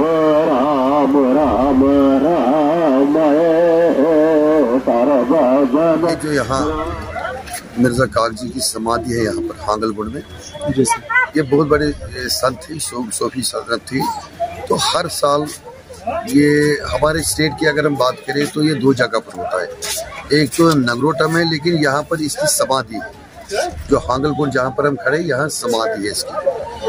राम राम ये जो यहाँ मिर्जा कागजी की समाधि है यहाँ पर हांगलपुर में, ये बहुत बड़े संत थे, सूफी सल्तनत थी। तो हर साल ये हमारे स्टेट की अगर हम बात करें तो ये दो जगह पर होता है, एक तो नगरोटा में, लेकिन यहाँ पर इसकी समाधि है, जो हांगलपुर जहाँ पर हम खड़े यहाँ समाधि है इसकी।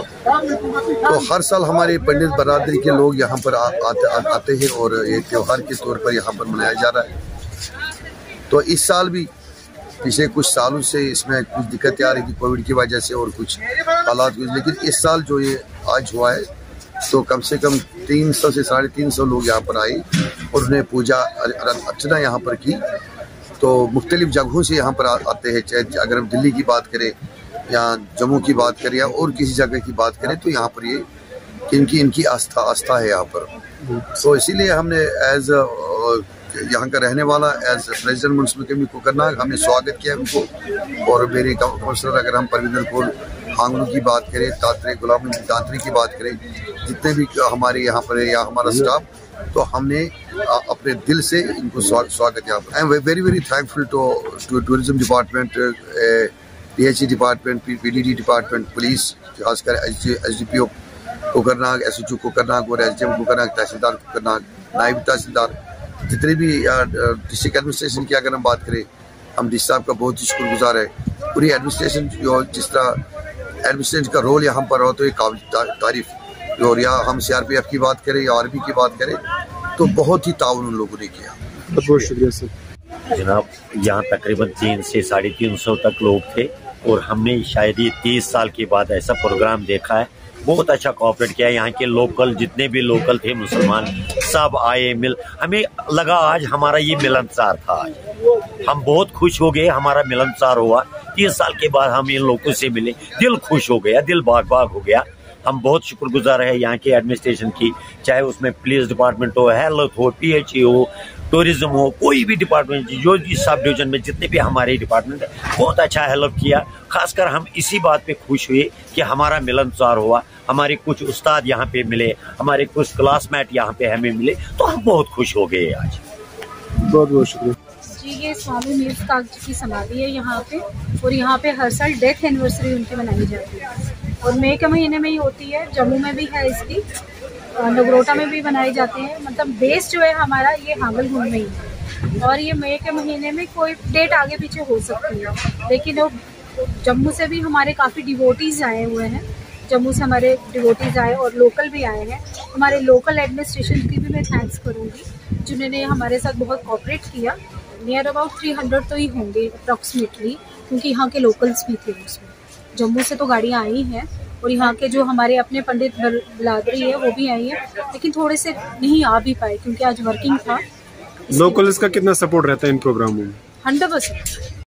तो हर साल हमारे पंडित बरादरी के लोग यहाँ पर आते हैं और ये त्योहार के तौर पर यहाँ पर मनाया जा रहा है। तो इस साल भी पिछले कुछ सालों से इसमें कुछ दिक्कतें आ रही थी कोविड की वजह से और कुछ हालात कुछ, लेकिन इस साल जो ये आज हुआ है तो कम से कम 300 से 350 लोग यहाँ पर आए और उन्हें पूजा अर्चना यहाँ पर की। तो मुख्तलिफ जगहों से यहाँ पर आते हैं, चाहे अगर हम दिल्ली की बात करें या जम्मू की बात करें या और किसी जगह की बात करें, तो यहाँ पर ये इनकी आस्था है यहाँ पर। तो इसीलिए हमने एज यहाँ का रहने वाला as president municipal committee Kokernag हमने स्वागत किया उनको। और मेरे काउंसलर अगर हम परविंदर कौर हांगलू की बात करें, तांत्रिक गुलाम नबी तांत्रिक की बात करें, जितने भी हमारे यहाँ पर है या हमारा स्टाफ, तो हमने अपने दिल से इनको स्वागत यहाँ पर। I am very very thankful to tourism department, PHE department, PDD department, police, खासकर SDPO कोकरनाग, SHO कोकरनाग और SDM कोकरनाग, तहसीलदार कोकरनाग, नायब तहसीलदार, जितने भी डिस्ट्रिक्ट एडमिनिस्ट्रेशन की अगर हम बात करें, हम डी साहब का बहुत ही शुक्रगुजार है। पूरी एडमिनिस्ट्रेशन जो जिस तरह एडमिनिस्ट्रेशन का रोल यहाँ पर हो तो ये काबिल तारीफ। और या हम CRPF की बात करें या आर्मी की बात करें तो बहुत ही ताउन उन लोगों ने किया। बहुत शुक्रिया सर। जनाब, यहाँ तकरीबन 300 से 350 तक लोग थे और हमने शायद ये 30 साल के बाद ऐसा प्रोग्राम देखा है। बहुत अच्छा कोऑपरेट किया। यहाँ के लोकल जितने भी लोकल थे मुसलमान सब आए, हमें लगा आज हमारा ये मिलनसार था। आज हम बहुत खुश हो गए, हमारा मिलनसार हुआ। 30 साल के बाद हम इन लोगों से मिले, दिल खुश हो गया, दिल बाग बाग हो गया। हम बहुत शुक्रगुजार है यहाँ के एडमिनिस्ट्रेशन की, चाहे उसमें पुलिस डिपार्टमेंट हो, हेल्थ हो, PHE हो, टूरिज्म हो, कोई भी डिपार्टमेंट, जो सब डिवीजन में जितने भी हमारे डिपार्टमेंट है, बहुत अच्छा हेल्प किया। खासकर हम इसी बात पे खुश हुए कि हमारा मिलनसार हुआ, हमारे कुछ उस्ताद यहाँ पे मिले, हमारे कुछ क्लासमेट यहाँ पे हमें मिले, तो हम बहुत खुश हो गए आज। बहुत बहुत शुक्रिया जी। ये स्वामी मिर्जा कागजी की समाधि है यहाँ पे, और यहाँ पे हर साल डेथ एनिवर्सरी उनकी मनाई जाती है और मई के महीने में ही होती है। जम्मू में भी है इसकी, नगरोटा में भी बनाए जाते हैं। मतलब बेस जो है हमारा ये हांगलपुर में ही है। और ये मई के महीने में कोई डेट आगे पीछे हो सकती है, लेकिन वो जम्मू से भी हमारे काफ़ी डिवोटीज़ आए हुए हैं। जम्मू से हमारे डिवोटीज़ आए और लोकल भी आए हैं। हमारे लोकल एडमिनिस्ट्रेशन की भी मैं थैंक्स करूँगी, जिन्होंने हमारे साथ बहुत कोऑपरेट किया। नियर अबाउट 300 तो ही होंगे अप्रॉक्सीमेटली, क्योंकि यहाँ के लोकल्स भी थे उसमें। जम्मू से तो गाड़ियाँ आई हैं और यहाँ के जो हमारे अपने पंडित बरादरी है वो भी आई है, लेकिन थोड़े से नहीं आ भी पाए क्योंकि आज वर्किंग था। लोकल्स का कितना सपोर्ट रहता है इन प्रोग्रामों में? 100%।